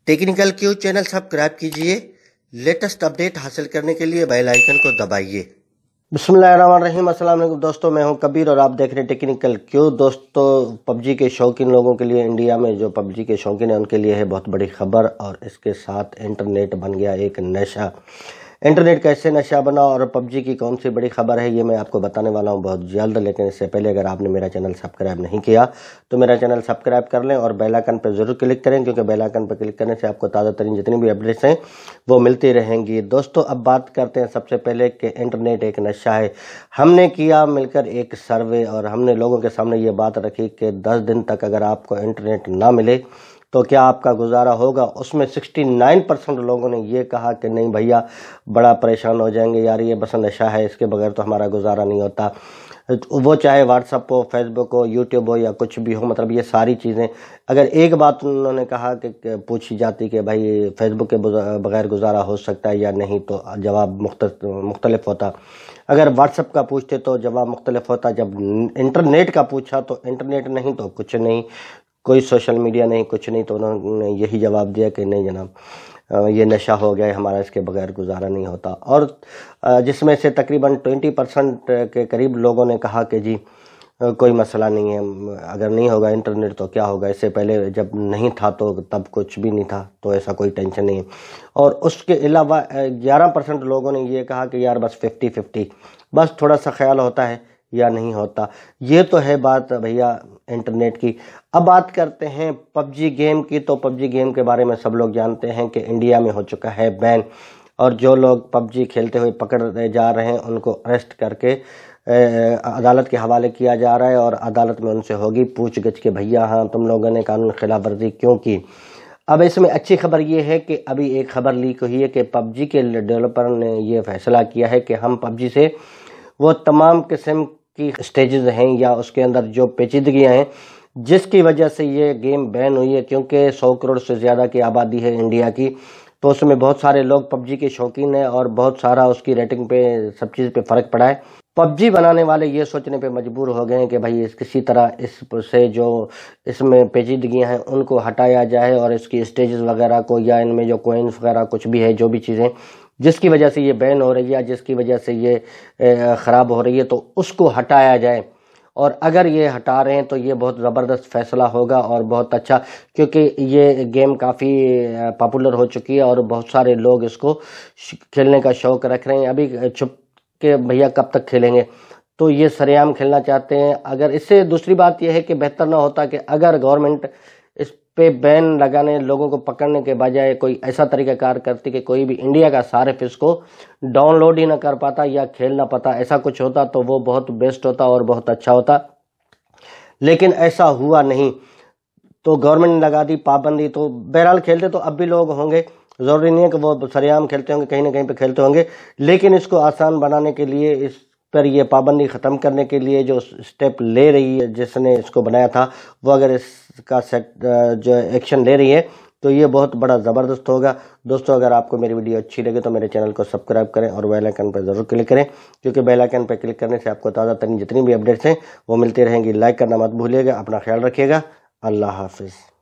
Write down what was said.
Technical Q channel subscribe कीजिए। Latest update हासिल करने के लिए बेल आइकन को दबाइए। बिस्मिल्लाहिर्रहमानिर्रहीम। अस्सलाम वालेकुम दोस्तों, मैं हूं कबीर और आप देख रहे हैं टेक्निकल क्यू। दोस्तों, पबजी के शौकीन लोगों के लिए, इंडिया में जो पबजी के शौकीन हैं उनके लिए है बहुत बड़ी खबर। और इसके साथ इंटरनेट बन गया एक नशा। इंटरनेट कैसे नशा बना और पबजी की कौन सी बड़ी खबर है, ये मैं आपको बताने वाला हूं बहुत जल्द। लेकिन इससे पहले अगर आपने मेरा चैनल सब्सक्राइब नहीं किया तो मेरा चैनल सब्सक्राइब कर लें और बेल आइकन पर जरूर क्लिक करें, क्योंकि बेल आइकन पर क्लिक करने से आपको ताज़ा तरीन जितनी भी अपडेट्स हैं वो मिलती रहेंगी। दोस्तों, अब बात करते हैं सबसे पहले कि इंटरनेट एक नशा है। हमने किया मिलकर एक सर्वे और हमने लोगों के सामने ये बात रखी कि 10 दिन तक अगर आपको इंटरनेट ना मिले तो क्या आपका गुजारा होगा। उसमें 69% लोगों ने ये कहा कि नहीं भैया, बड़ा परेशान हो जाएंगे यार, ये बस नशा है, इसके बगैर तो हमारा गुजारा नहीं होता। वो चाहे व्हाट्सअप हो, फेसबुक हो, यूट्यूब हो या कुछ भी हो, मतलब ये सारी चीज़ें। अगर एक बात उन्होंने कहा कि पूछी जाती कि भाई फेसबुक के बगैर गुजारा हो सकता है या नहीं, तो जवाब मुख्तलिफ होता। अगर व्हाट्सअप का पूछते तो जवाब मुख्तलिफ होता। जब इंटरनेट का पूछा तो इंटरनेट नहीं तो कुछ नहीं, कोई सोशल मीडिया नहीं, कुछ नहीं। तो उन्होंने यही जवाब दिया कि नहीं जनाब, ये नशा हो गया है हमारा, इसके बगैर गुजारा नहीं होता। और जिसमें से तकरीबन 20% के करीब लोगों ने कहा कि जी कोई मसला नहीं है, अगर नहीं होगा इंटरनेट तो क्या होगा, इससे पहले जब नहीं था तो तब कुछ भी नहीं था, तो ऐसा कोई टेंशन नहीं है। और उसके अलावा 11% लोगों ने ये कहा कि यार बस 50-50, बस थोड़ा सा ख्याल होता है या नहीं होता। ये तो है बात भैया इंटरनेट की। अब बात करते हैं पबजी गेम की। तो पबजी गेम के बारे में सब लोग जानते हैं कि इंडिया में हो चुका है बैन, और जो लोग पबजी खेलते हुए पकड़े जा रहे हैं उनको अरेस्ट करके अदालत के हवाले किया जा रहा है। और अदालत में उनसे होगी पूछगिछ कि भैया हाँ, तुम लोगों ने कानून खिलाफ वर्जी क्यों की। अब इसमें अच्छी खबर ये है कि अभी एक खबर लीक हुई है कि पबजी के डेवलपर ने ये फैसला किया है कि हम पबजी से वो तमाम किस्म की स्टेजेस हैं या उसके अंदर जो पेचीदगियां हैं जिसकी वजह से ये गेम बैन हुई है, क्योंकि 100 करोड़ से ज़्यादा की आबादी है इंडिया की, तो उसमें बहुत सारे लोग पबजी के शौकीन हैं और बहुत सारा उसकी रेटिंग पे, सब चीज़ पे फ़र्क पड़ा है। पबजी बनाने वाले ये सोचने पे मजबूर हो गए हैं कि भाई किसी तरह इससे जो इसमें पेचीदगियां हैं उनको हटाया जाए और इसकी स्टेजेस वगैरह को या इनमें जो कॉइन्स वगैरह कुछ भी है, जो भी चीज़ें जिसकी वजह से ये बैन हो रही है, जिसकी वजह से ये ख़राब हो रही है, तो उसको हटाया जाए। और अगर ये हटा रहे हैं तो ये बहुत ज़बरदस्त फैसला होगा और बहुत अच्छा, क्योंकि ये गेम काफ़ी पॉपुलर हो चुकी है और बहुत सारे लोग इसको खेलने का शौक़ रख रहे हैं। अभी छुप के भैया कब तक खेलेंगे, तो ये सरेआम खेलना चाहते हैं। अगर इससे दूसरी बात यह है कि बेहतर ना होता कि अगर गवर्नमेंट इस पे बैन लगाने, लोगों को पकड़ने के बजाय कोई ऐसा तरीक़ाकार करती कि कोई भी इंडिया का सार्फ इसको डाउनलोड ही ना कर पाता या खेल ना पाता, ऐसा कुछ होता तो वो बहुत बेस्ट होता और बहुत अच्छा होता। लेकिन ऐसा हुआ नहीं, तो गवर्नमेंट ने लगा दी पाबंदी। तो बहरहाल खेलते तो अब भी लोग होंगे, ज़रूरी नहीं है कि वो सरेआम खेलते होंगे, कहीं ना कहीं पे खेलते होंगे। लेकिन इसको आसान बनाने के लिए, इस पर ये पाबंदी ख़त्म करने के लिए जो स्टेप ले रही है जिसने इसको बनाया था, वो अगर इसका जो एक्शन ले रही है तो ये बहुत बड़ा ज़बरदस्त होगा। दोस्तों, अगर आपको मेरी वीडियो अच्छी लगे तो मेरे चैनल को सब्सक्राइब करें और बेल आइकन पर ज़रूर क्लिक करें, क्योंकि बेल आइकन पर क्लिक करने से आपको ताज़ा तरीन जितनी भी अपडेट्स हैं वो मिलती रहेंगी। लाइक करना मत भूलिएगा। अपना ख्याल रखिएगा। अल्लाह हाफिज़।